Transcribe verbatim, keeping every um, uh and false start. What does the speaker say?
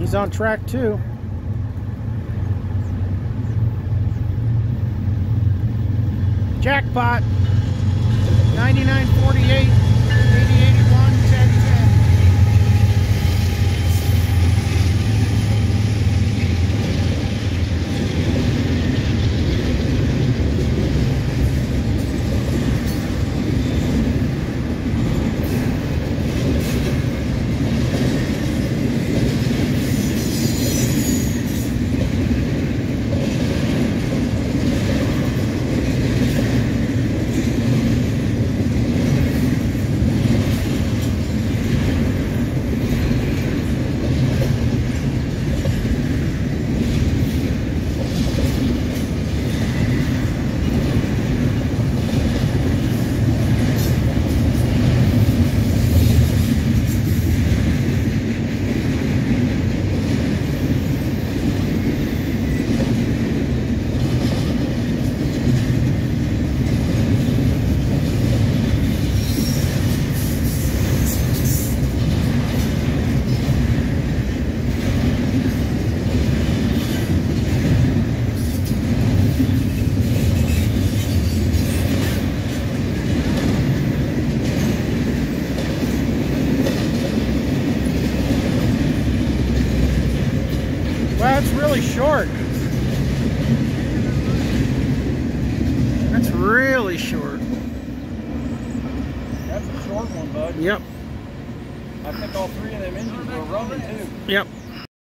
He's on track two. Jackpot. ninety-nine forty-eight, eighty eighty-one, ten ten. Well, it's really short. That's really short. That's a short one, bud. Yep. I think all three of them engines were running too. Yep.